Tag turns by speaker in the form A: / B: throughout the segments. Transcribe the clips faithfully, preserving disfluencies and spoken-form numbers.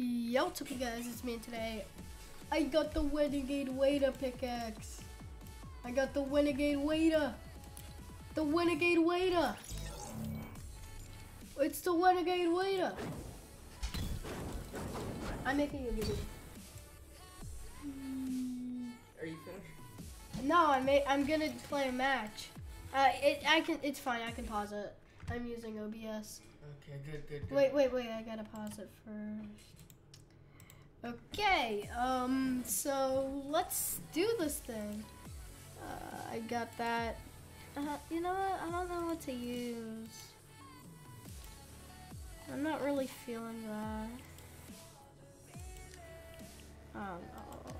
A: Yo, what's up you guys, it's me today. I got the Renegade Wader pickaxe. I got the Renegade Wader. The Renegade Wader. It's the Renegade Wader. I'm making a video.
B: Are you finished?
A: No, I'm I'm gonna play a match. Uh, it I can it's fine. I can pause it. I'm using O B S.
B: Okay, good, good, good.
A: Wait, wait, wait. I gotta pause it first. Okay. Um. So let's do this thing. Uh, I got that. Uh, you know what? I don't know what to use. I'm not really feeling that. I don't know.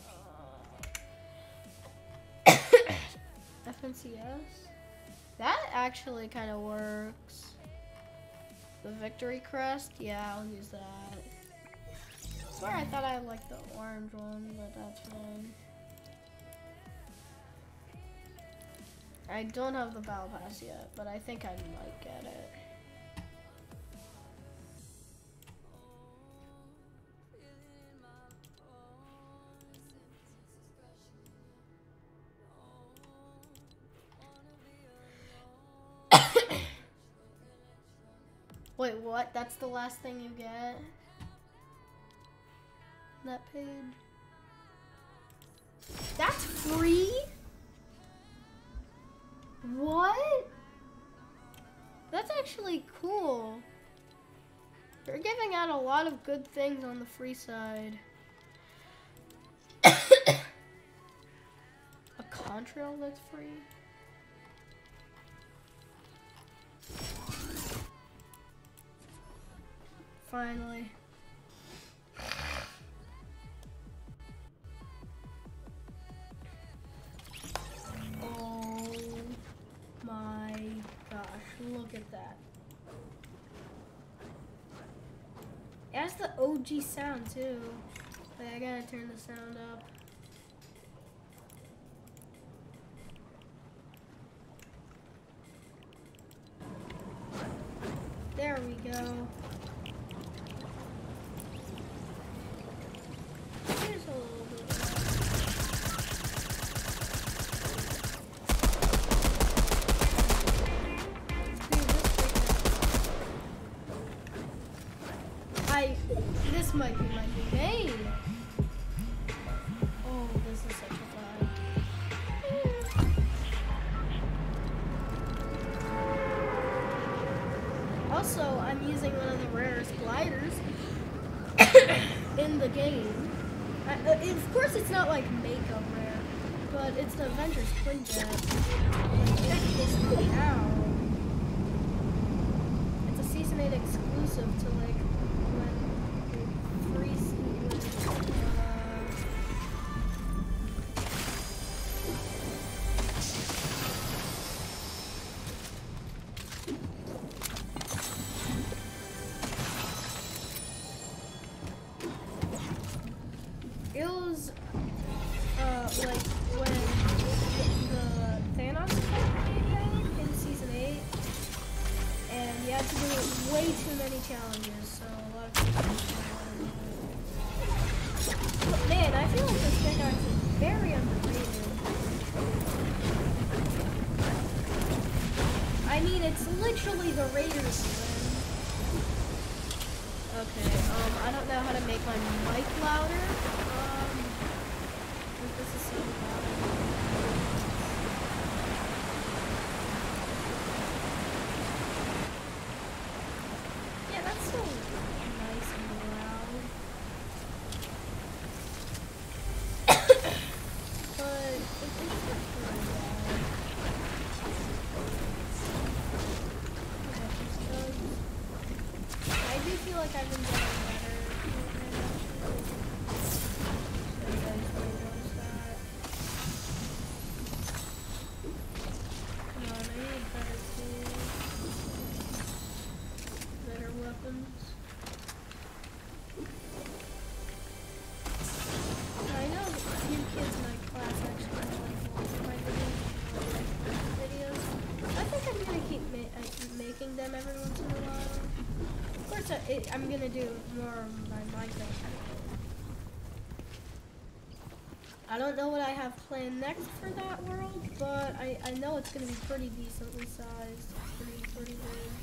A: F N C S? That actually kind of works. The Victory Crest? Yeah, I'll use that. I swear I thought I liked the orange one, but that's fine. I don't have the Battle Pass yet, but I think I might get it. Wait, what? That's the last thing you get? That page? That's free? What? That's actually cool. They're giving out a lot of good things on the free side. A contrail that's free? Finally. Oh my gosh, look at that. It has the O G sound too. Wait, I gotta turn the sound up. There we go. Here's a little bit of that. I, this might be my new name. Oh, this is such a vibe. Also, I'm using one of the rarest gliders in the game. I, uh, of course, it's not like makeup rare, but it's the Avengers Quinjet. It's out. It's a Season eight exclusive to like when free season. It was uh, like when the Thanos came out in Season eight, and you had to do way too many challenges, so a lot of people didn't want to do it. But man, I feel like this pickaxe is very underrated. I mean, it's literally the Raiders win. Okay, um, I don't know how to make my mic louder. Um, this is so loud. Yeah, that's so nice and loud. But it, it's not very loud. I do feel like I've been getting better. So you guys really notice that. Come on, I need better tools. Better weapons. I know a few kids in my class actually like watch my videos. I think I'm gonna keep ma I keep making them every once in a while. Of course, I, it, I I'm gonna do more by Minecraft. I don't know what I have planned next for that world, but I, I know it's gonna be pretty decently sized. Pretty, pretty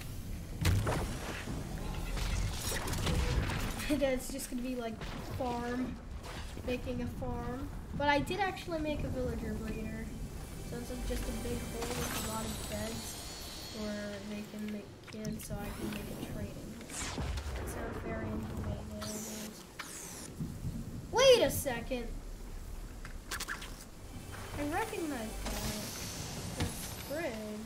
A: big. It's just gonna be like farm, making a farm. But I did actually make a villager breeder. So it's just a big hole with a lot of beds where they can make kids, so I can make a trading. That sounds very inhumane. There it is. Wait a second. I recognize that. This bridge.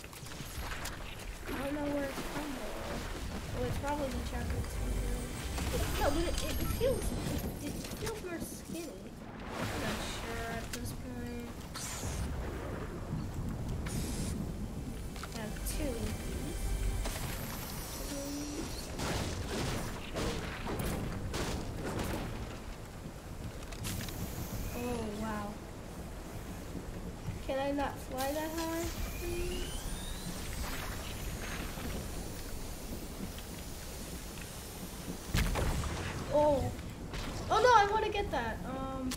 A: I don't know where it's from though. Oh, it's probably the chapter two. No, but it, it feels it, it feels more skinny. I'm not sure at this point. I have two of these. Oh wow. Can I not fly that high, please? Oh. Oh no, I want to get that. Um.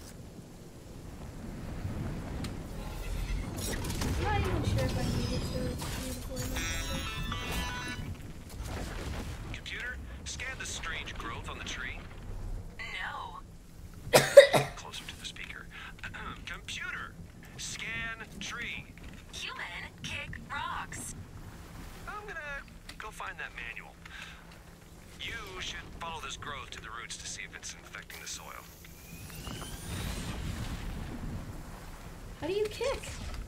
A: I'm not even sure if I need it to. It's beautiful enough.
C: Computer, scan the strange growth on the tree.
D: No.
C: Closer to the speaker. Computer, scan tree.
D: Human, kick rocks.
C: I'm gonna go find that manual. You should follow this growth to the roots to see if it's infecting the soil.
A: How do you kick?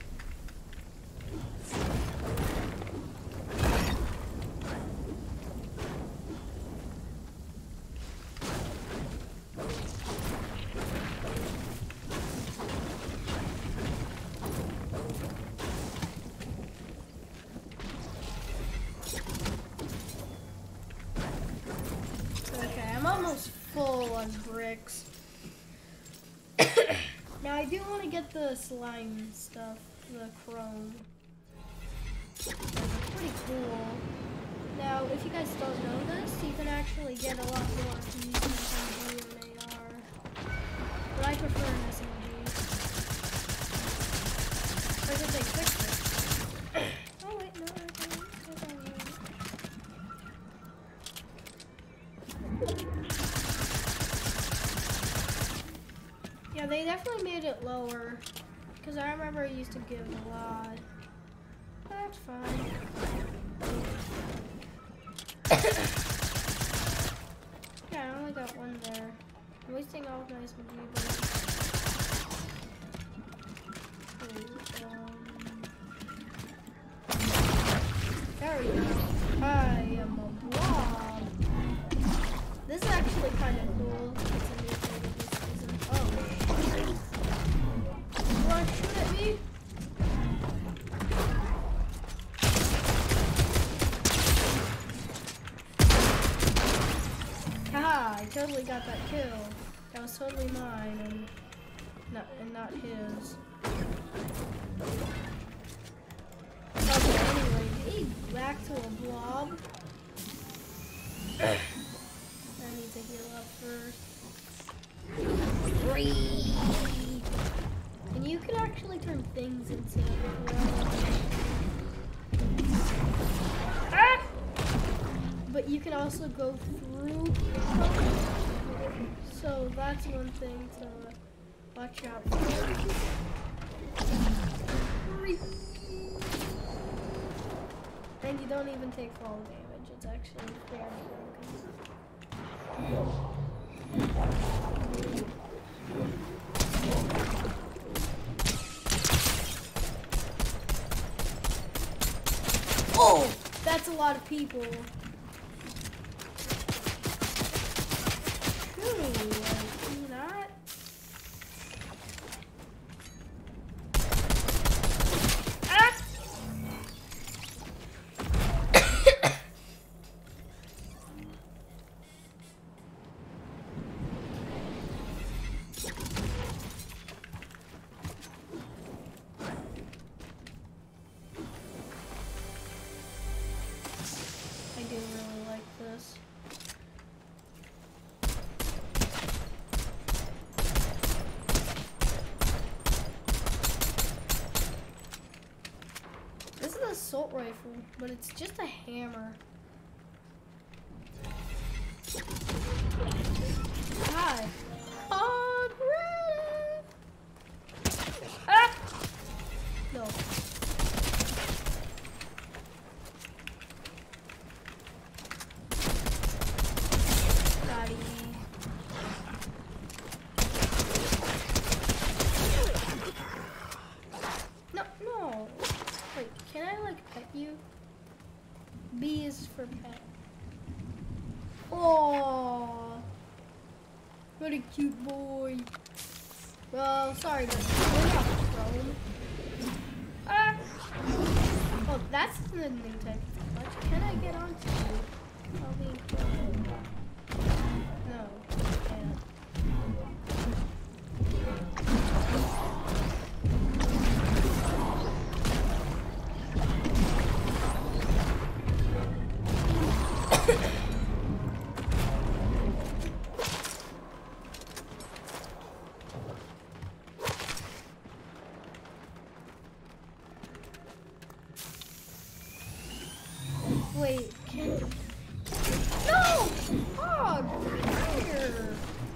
A: Full on bricks. Now I do want to get the slime stuff, the chrome. It's pretty cool. Now, if you guys don't know this, you can actually get a lot more using an S M G or an A R. But I prefer an S M G. Or did they fix it? Oh wait, no, I don't. Yeah, they definitely made it lower, because I remember it used to give a lot. That's fine. Yeah, I only got one there. I'm wasting all of my S M G bullets. There we go. I am a blob. This is actually kind of cool. It's a new thing this season. Oh. You want to shoot at me? Haha, I totally got that kill. That was totally mine and not, and not his. Okay, anyway, hey, back to a blob. I need to heal up first. And you can actually turn things into ah! But you can also go through. So that's one thing to watch out for. And you don't even take fall damage. It's actually very broken. Oh, that's a lot of people. Ooh, not. Ah! I do but it's just a hammer. Hi. Oh, ah! No. Got it. No, no. Wait, can I like pet you? B is for pet. Oh, what a cute boy. Well, sorry, but we're not prone. Ah. Oh, that's the new type of clutch. Can I get onto you? I'll be prone. No, I can't. Wait, can... No! Hog! Fire!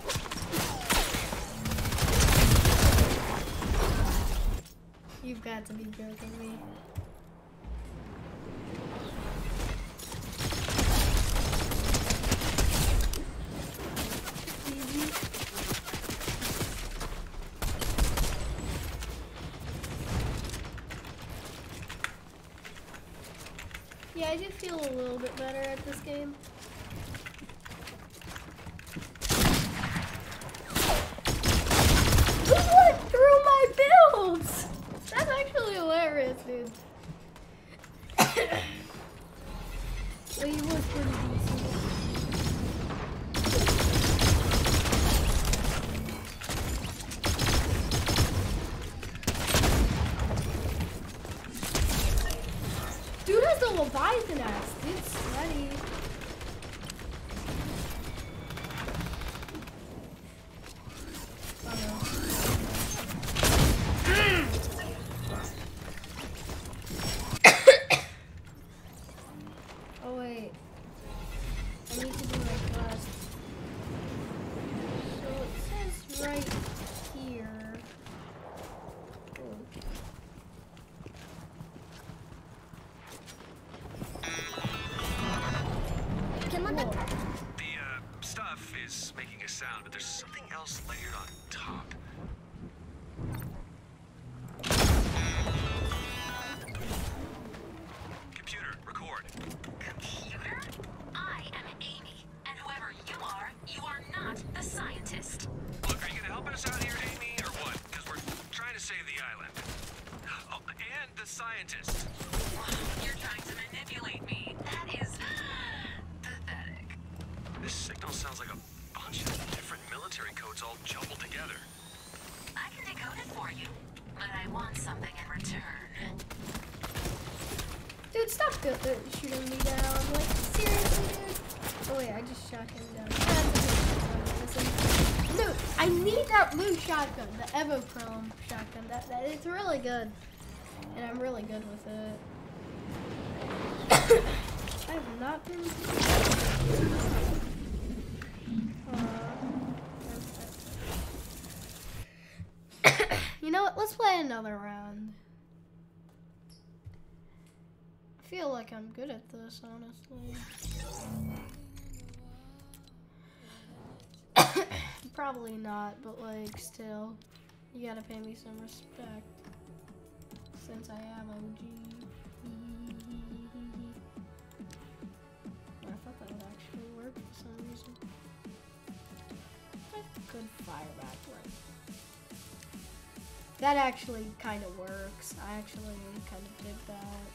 A: You've got to be joking me. Easy. Yeah, I do feel a little bit better at this game. Who went through my builds? That's actually hilarious, dude. Well, he was pretty decent. Dude has the Leviathan axe. Dude's sweaty. Oh no. Oh wait. I need to do my quest. So it says right here. Oh.
C: The uh, stuff is making a sound, but there's something else layered on top. Computer, record.
D: Computer? I am Amy, and whoever you are, you are not the scientist.
C: Look, are you gonna help us out here, Amy, or what? Because we're trying to save the island. Oh, and the scientist.
D: You're trying to manipulate me. That is pathetic.
C: This signal sounds like a bunch of different military codes all jumbled together.
D: I can decode it for you, but I want something in return.
A: Dude, stop uh, shooting me down. Like, seriously, dude? Oh wait, I just shot him down. Dude, I need that blue shotgun, the Evochrome shotgun. That, that it's really good, and I'm really good with it. I have not been. Uh, you know what? Let's play another round. I feel like I'm good at this, honestly. Probably not, but like still, you gotta pay me some respect since I am O G. I thought that would actually work for some reason. Good fire back right. That actually kind of works. I actually kind of dig that.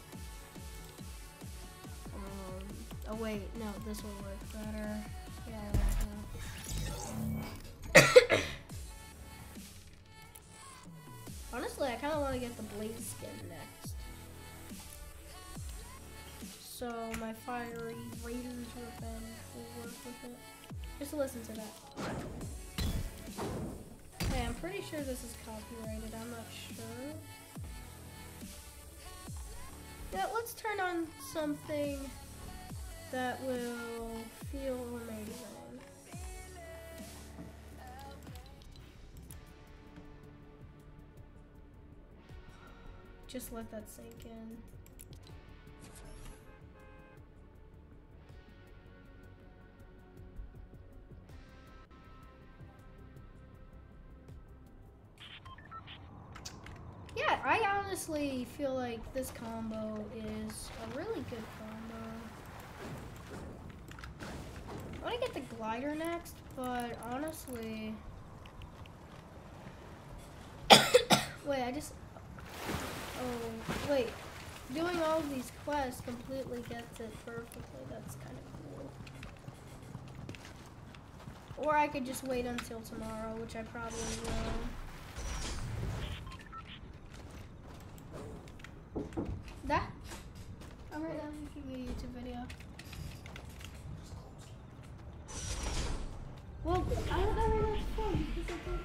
A: Um, oh wait, no, this will work better. Yeah, I like that. Honestly, I kind of want to get the Blaze skin next. So my fiery Raiders Revenge will work with it. Just listen to that. Hey, I'm pretty sure this is copyrighted. I'm not sure. Yeah, let's turn on something that will feel amazing. Just let that sink in. Yeah, I honestly feel like this combo is a really good combo. I want to get the glider next, but honestly... Wait, I just... Oh, wait. Doing all of these quests completely gets it perfectly. That's kind of cool. Or I could just wait until tomorrow, which I probably will. That? Alright, I'm making a YouTube video. Well, I don't know where that's from because I don't.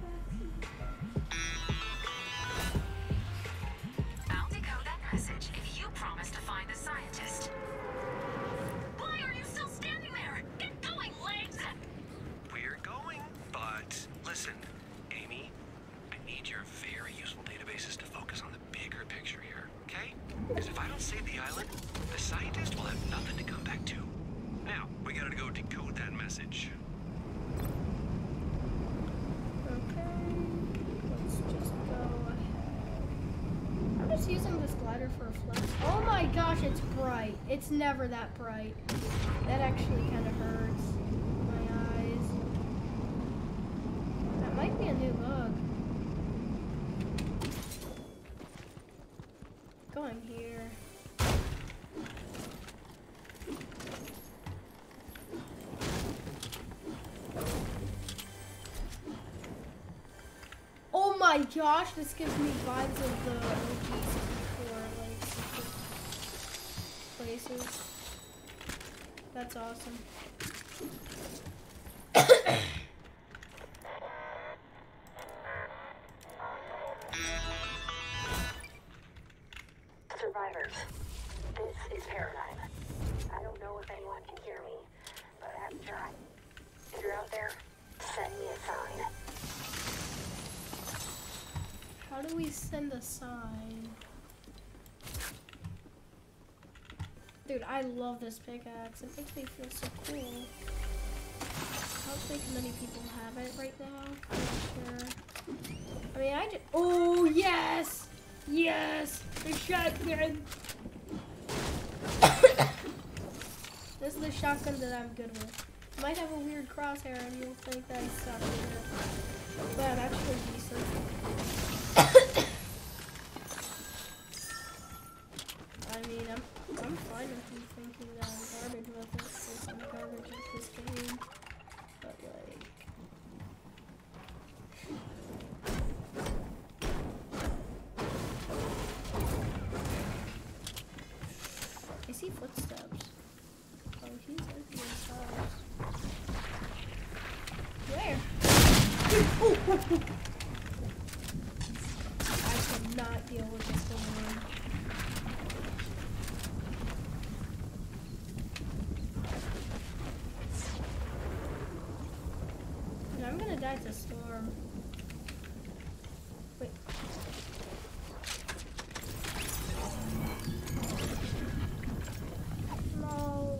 D: I'll decode that message if you promise to find the scientist. Why are you still standing there? Get going, legs!
C: We're going, but listen, Amy, I need your very useful databases to focus on the bigger picture here, okay? Because if I don't save the island, the scientist will have nothing to come back to. Now, we gotta go decode that message.
A: Using this glider for a flex. Oh my gosh, it's bright. It's never that bright. That actually kind of hurts my eyes. That might be a new bug. Going here. Oh my gosh, this gives me vibes of the O G sixty-four, like, places. That's awesome.
E: Survivors, this is Paradigm. I don't know if anyone can hear me, but I have to try. If you're out there, send me a sign.
A: How do we send a sign? Dude, I love this pickaxe. It makes me feel so cool. I don't think many people have it right now. I'm not sure. I mean, I just... Oh, yes! Yes! The shotgun! This is the shotgun that I'm good with. It might have a weird crosshair and you'll think that it's not weird. But I'm actually decent. I mean, I'm, I'm fine with you thinking that I'm garbage with it, since I'm garbage at this game. But, like... I see footsteps. Oh, he's empty his house. Where? Oh, oh, oh. I cannot deal with this balloon. I'm gonna die to storm. Wait. No.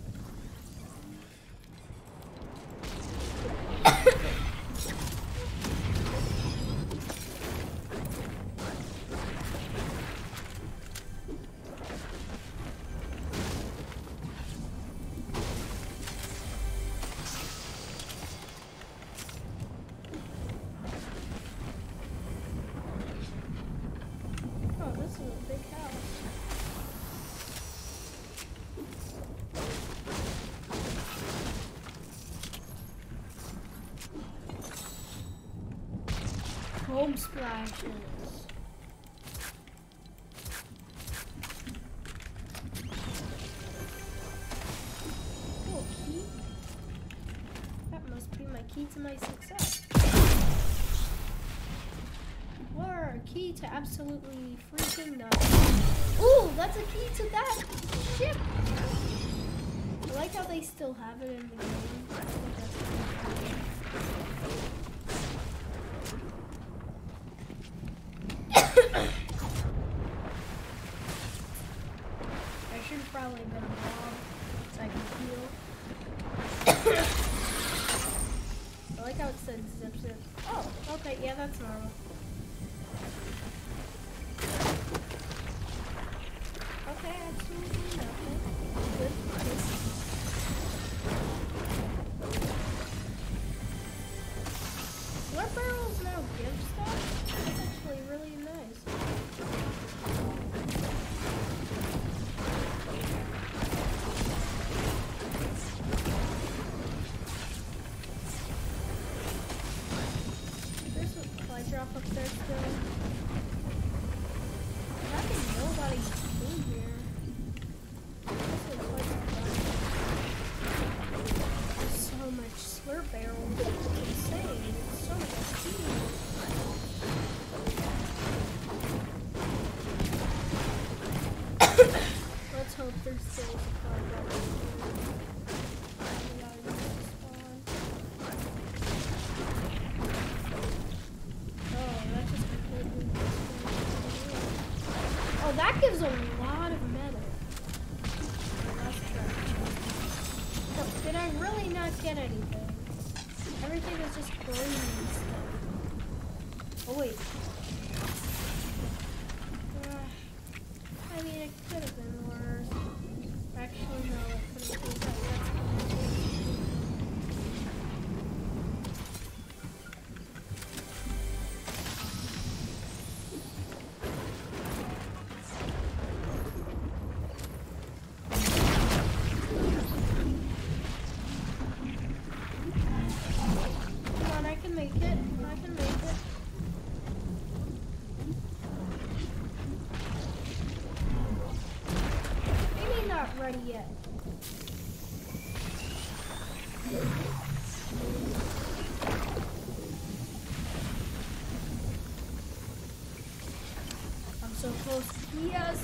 A: Oh, this is a big house. Home splashes. Oh, key. That must be my key to my success. Word. a key to absolutely freaking nothing. Ooh, that's a key to that ship. I like how they still have it in the game. I think that's really I should have probably been robbed so I can heal. I like how it said zip zip. Oh, okay, yeah, that's normal. Okay, absolutely nothing. Good. Good. Slurp barrels now give stuff? That's actually really nice. There's a supply drop up there still. How can nobody in here? This looks like a bunch. There's so much slurp barrels. It's insane. It's so much speed. Let's hope there's still a supply drop. We gotta use the spawn. Oh, that just completely destroyed. Oh, that gives a lot of metal. Oh, that's trash. So, did I really not get anything? Everything is just green and stuff. Oh, wait. Uh, I mean, it could have been worse. Actually, no, it could have been better. Come on, I can make it. I can make it. Maybe not ready yet. I'm so close. Yes.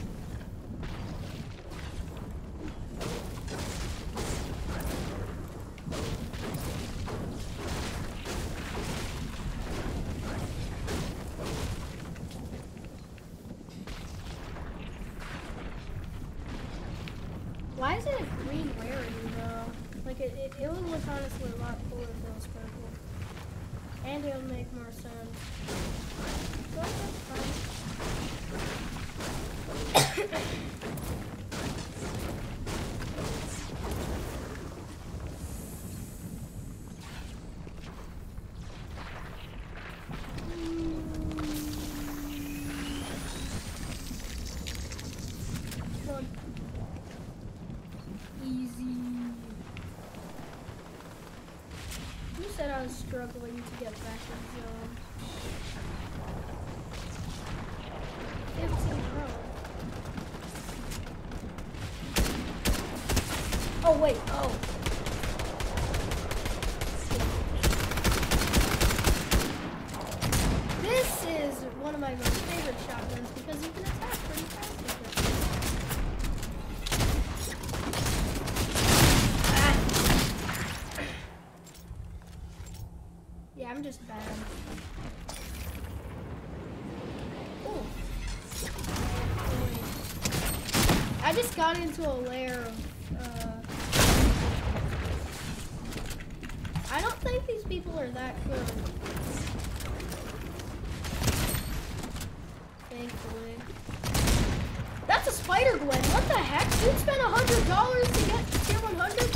A: Why is it a green rarity though? Like it, it, it would look honestly a lot cooler if it was purple. And it would make more sense. But that's fine. Come on. Easy. Who said I was struggling to get back in zone? fifteen pro. Oh wait, oh. This is one of my most favorite shotguns because you can attack pretty fast with it. Yeah, I'm just bad. Ooh. I just got into a layer of, uh... I don't think these people are that good. Thankfully. That's a spider Gwen. What the heck? Dude spent a hundred dollars to get tier one hundred?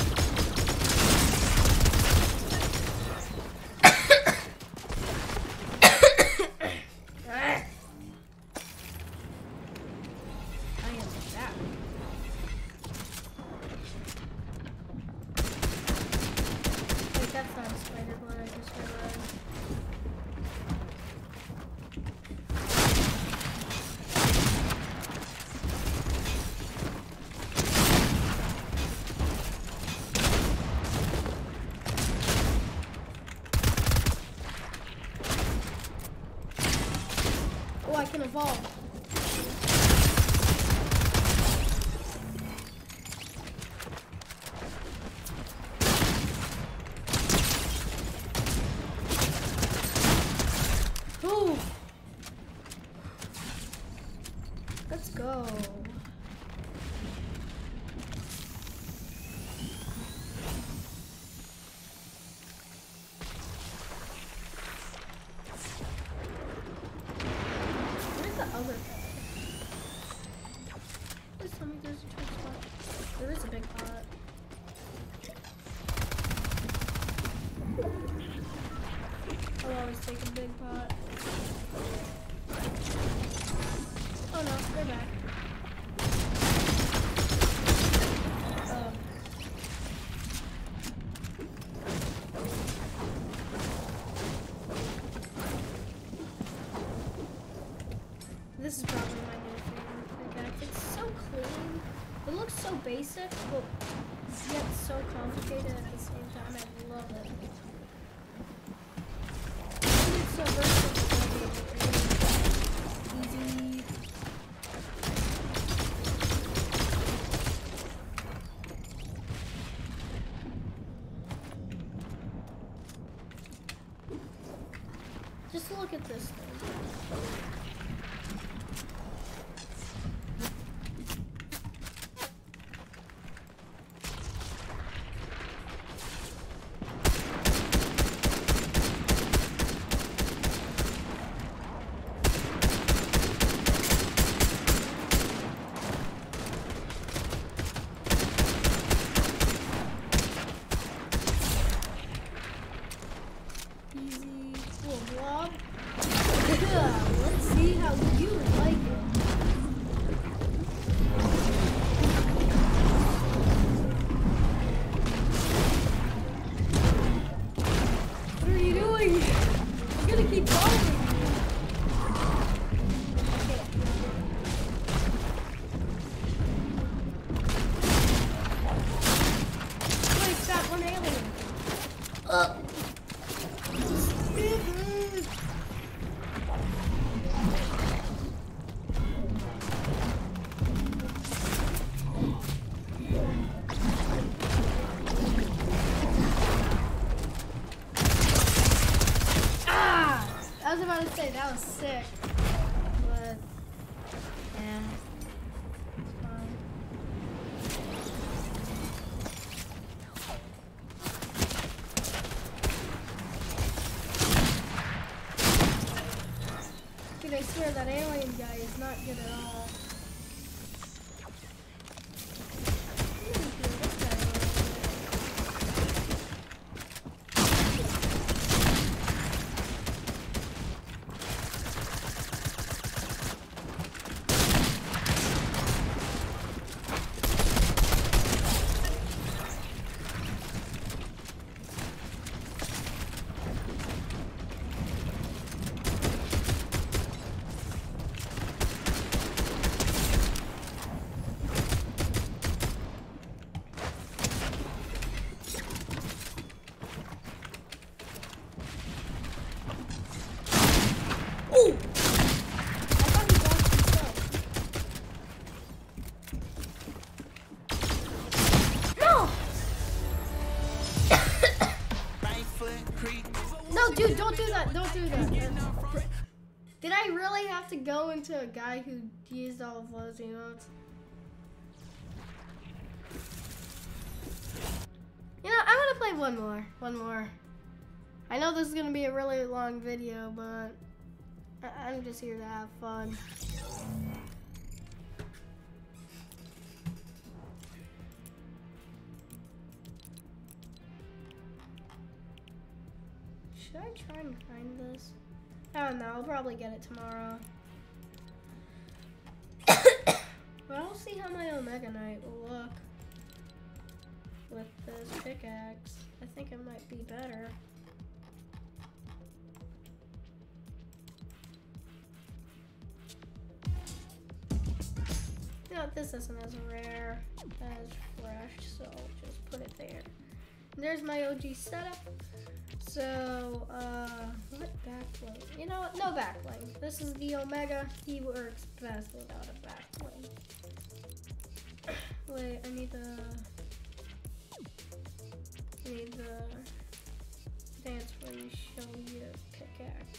A: That's not a spider Gwen, I just realized. can evolve. Ooh. Let's go. Where's the other guy? Please tell me there's a trick spot. There is a big pot. I'll always take a big pot. Oh no, they're back. Um. This is probably my new favorite pickaxe. It's so clean. It looks so basic, but yet so complicated at the same time. I love it. It's so versatile. Easy. Just look at this thing. Easy little blob. Let's see how you like it. What are you doing? I'm gonna keep following you. Wait, stop, one alien. Uh. I was about to say that was sick, but yeah, it's fine. Dude, I swear that alien guy is not good at all. No, dude, don't do that. Don't do that. Did I really have to go into a guy who used all of those emotes? You know, I'm gonna play one more. One more. I know this is gonna be a really long video, but I I'm just here to have fun. Should I try and find this? I don't know, I'll probably get it tomorrow. But I'll see how my Omega Knight will look with this pickaxe. I think it might be better. You know, this isn't as rare as fresh, so I'll just put it there. there's my O G setup. So, uh, what backbling? You know what? No backbling. This is the Omega. He works best without a backbling. Wait, I need the. I need the dance where you show your pickaxe.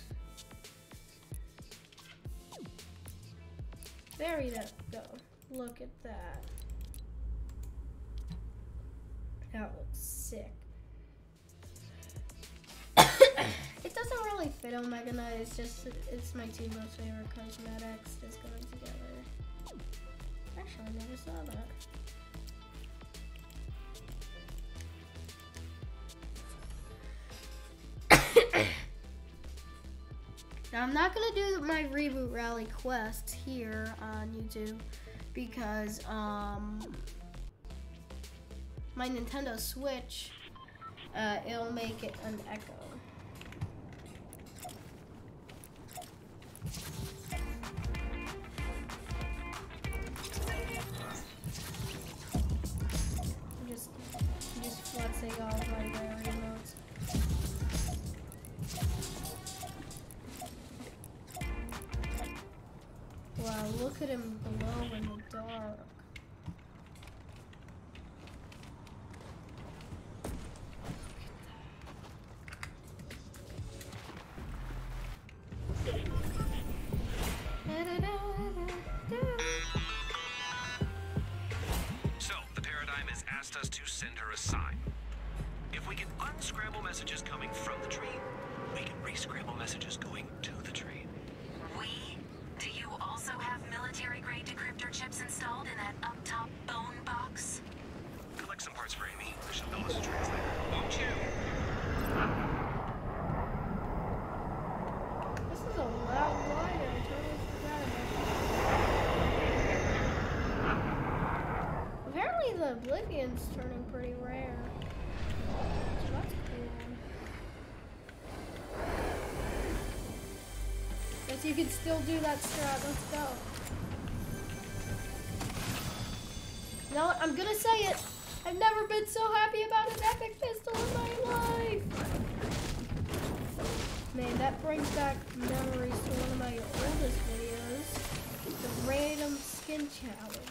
A: There we go. Look at that. That looks sick. It doesn't really fit Omega Knight, it's just, it's my two most favorite cosmetics just going together. Actually, I never saw that. Now, I'm not gonna do my Reboot Rally quest here on YouTube because um, my Nintendo Switch, uh, it'll make it an echo. I'm just, I'm just flexing all of my rare emotes. Wow, look at him glow in the dark.
C: So, the Paradigm has asked us to send her a sign. If we can unscramble messages coming from the tree, we can re-scramble messages going to the tree.
D: We? Do you also have military-grade decryptor chips installed in that up-top bone box?
C: Collect some parts for Amy. She'll know us to translate. Won't you?
A: This is a loud line, I totally forgot about it. Apparently the Oblivion's turning pretty rare. So that's cool. Guess you can still do that strat, let's go. You know what, I'm gonna say it. I've never been so happy about an epic pistol in my life. Man, that brings back memories to one of my oldest videos, the random skin challenge.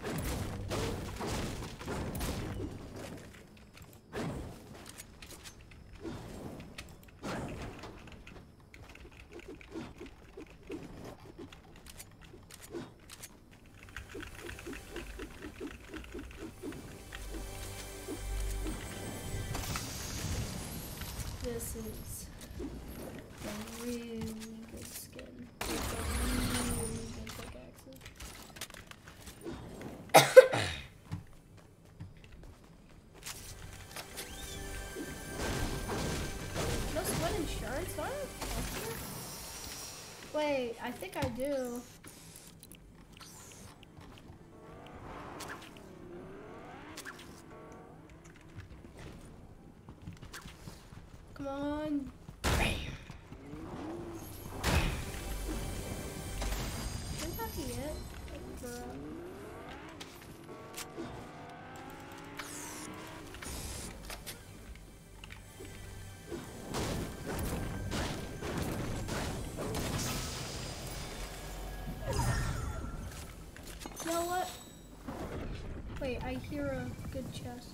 A: This is a really good skin. It's a really good pickaxes. No sweat insurance? Do I have healthcare? Wait, I think I do. Come on. Should that be it? Bruh. You know what? Wait, I hear a good chest.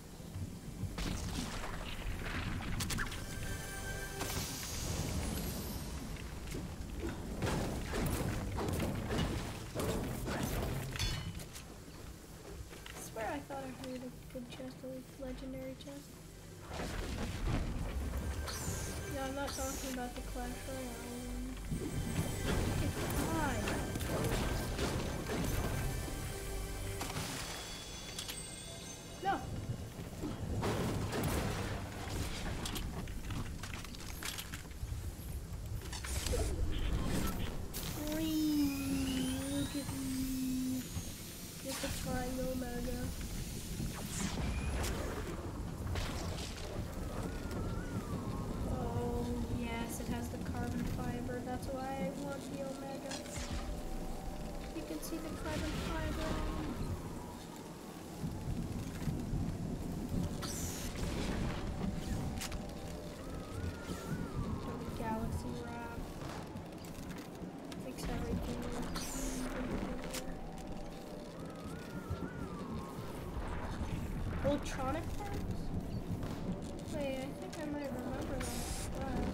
A: Good chest, a legendary chest. No, I'm not talking about the Clash Royale one. Why? No. Whee! Look at me. Get the flying Omega. That's why I want the Omega. You can see electronic parts? Wait, I think I might remember that class.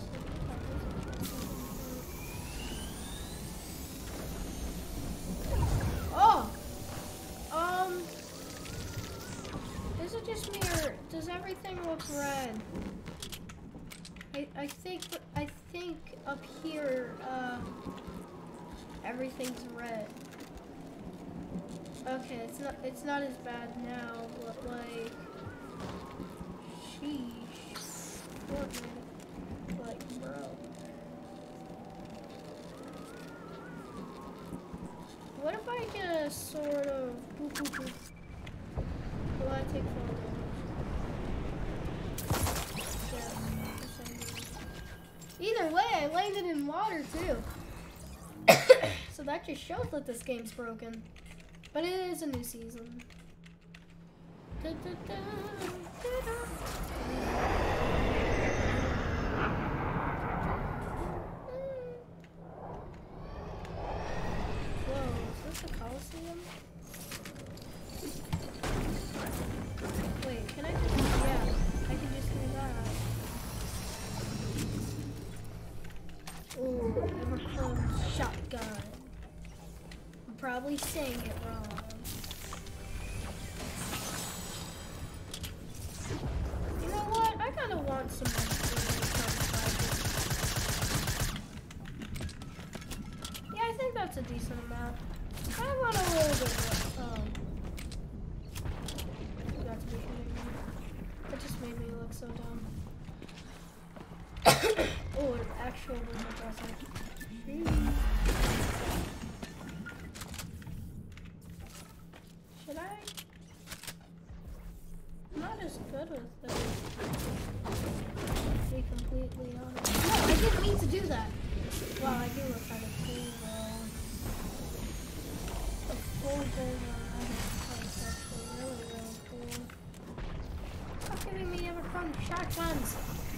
A: Oh! Um... Is it just me, or does everything look red? I, I think, I think up here, uh... everything's red. Okay, it's not it's not as bad now, but like sheesh. Fortnite. Like bro. What if I get a sort of boop, boop, boop. Will I take fall damage? Yeah. Either way, I landed in water too. So that just shows that this game's broken. But it is a new season. Da, da, da, da, da. Whoa, is this a Coliseum? Wait, can I just, yeah, I can just do that. Ooh, Everchrome shotgun. I'm probably saying it wrong. You know what? I kind of want some more. Yeah, I think that's a decent amount. I want a little bit more. Um, I forgot to be hitting me. That just made me look so dumb. Oh, an actual window dresser. Should I? I'm not as good with this. To be completely honest. No, I didn't mean to do that. Wow, I do look kind of cool though. The full gold on is actually really, really cool. Stop giving me ever fun shotguns.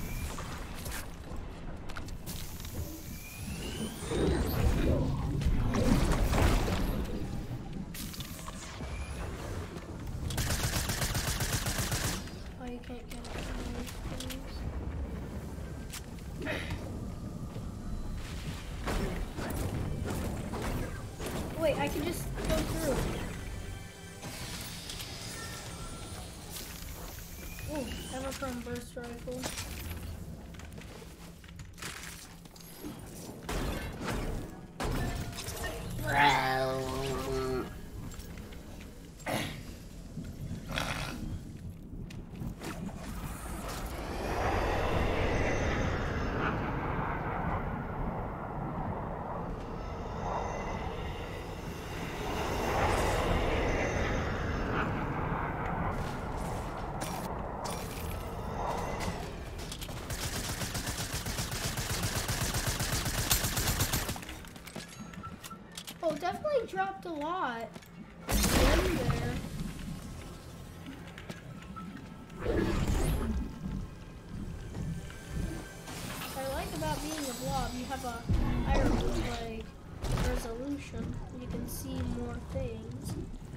A: Wait, I can just go through. Ooh, Everchrome burst rifle. Oh, definitely dropped a lot in there. What I like about being a blob, you have a higher like resolution. You can see more things.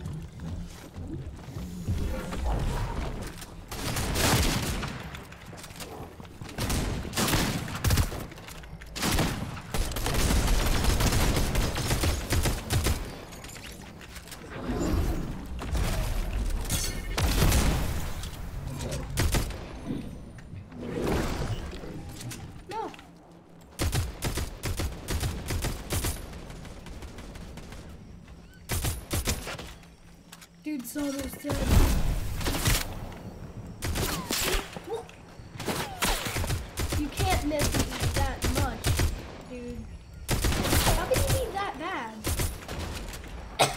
A: Dude, Sono's dead. You can't miss me that much, dude. How can you be that bad?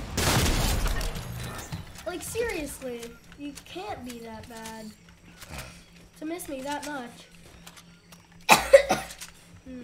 A: Like, seriously, you can't be that bad to miss me that much. Hmm.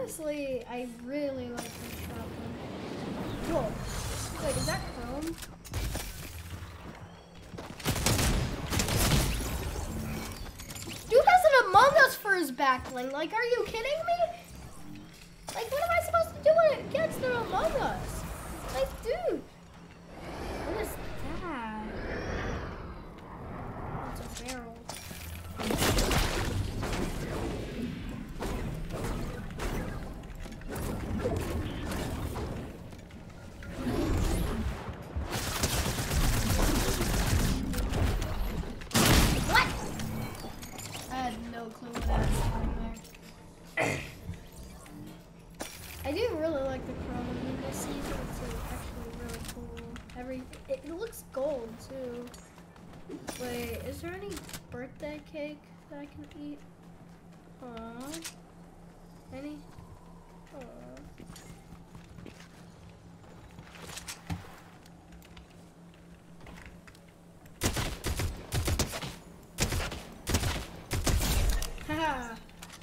A: Honestly, I really like this shotgun. Whoa. Wait, is that Chrome? Dude has an Among Us for his backbling. Like, are you kidding me? Like, what am I supposed to do when it gets to Among Us? Like, dude. What is that? It's a barrel. What? I had no clue what I was doing there. I do really like the chrome in this season. It's actually really cool. Every it, it looks gold too. Wait, is there any birthday cake that I can eat? Aww. Any? Aww. Haha.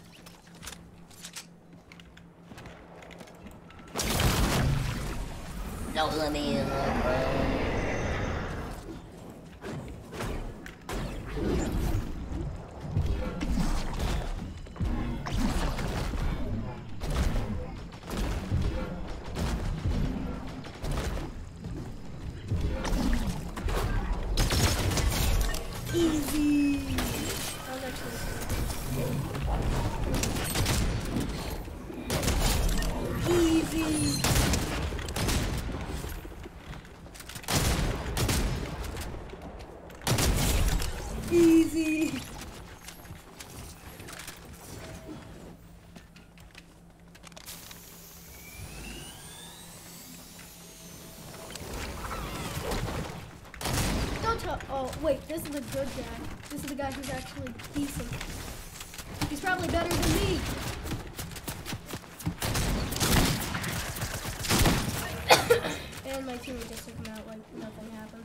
F: Don't let me in, little bro.
A: Easy. Oh, that's easy. Easy. Don't tell. Oh, wait. This is the good guy. This is the guy who's actually decent. He's probably better than me. And my teammate just took him out like nothing happened.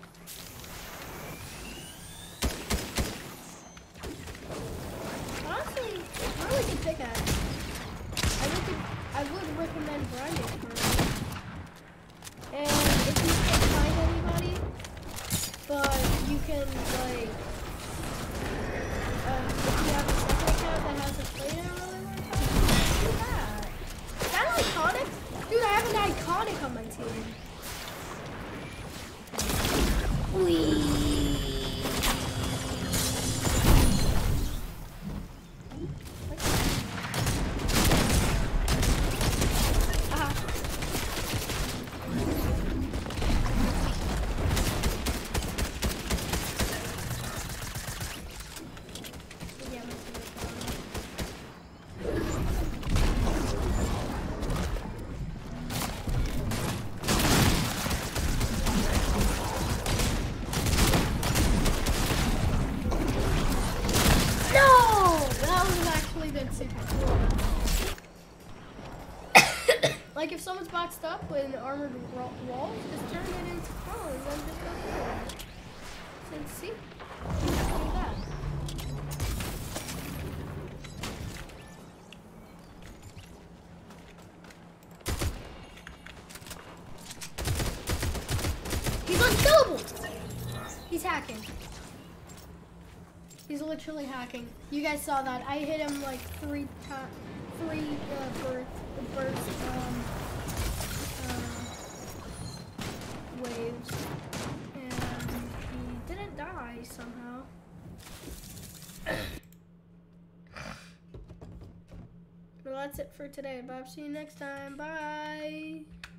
A: Honestly, it's a really good pickaxe. I would, I would recommend grinding for it. And if you can't find anybody, but you can like, um, if you have a second account that hasn't played in a really long time, do that. Is that iconic? Dude, I have an iconic on my team.
F: Wee.
A: Like if someone's boxed up with an armored wall, just turn it into chrome and then just go through it. So see? Look at that. He's unkillable! He's hacking. He's literally hacking. You guys saw that. I hit him like three times, three uh, bursts, burst, um, uh, waves, and he didn't die somehow. Well, that's it for today, Bob. See you next time. Bye.